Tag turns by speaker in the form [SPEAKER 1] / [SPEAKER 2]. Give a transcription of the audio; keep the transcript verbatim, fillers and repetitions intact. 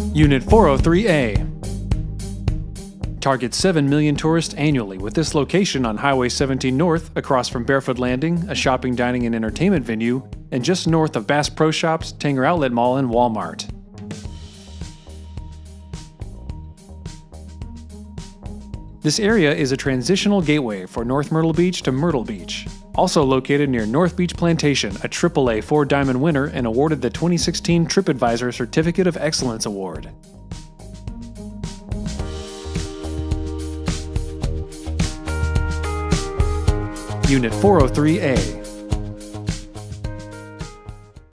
[SPEAKER 1] Unit four oh three A targets seven million tourists annually, with this location on Highway seventeen North, across from Barefoot Landing, a shopping, dining, and entertainment venue, and just north of Bass Pro Shops, Tanger Outlet Mall, and Walmart. This area is a transitional gateway for North Myrtle Beach to Myrtle Beach. Also located near North Beach Plantation, a triple A Four Diamond winner and awarded the twenty sixteen TripAdvisor Certificate of Excellence Award. Unit four oh three A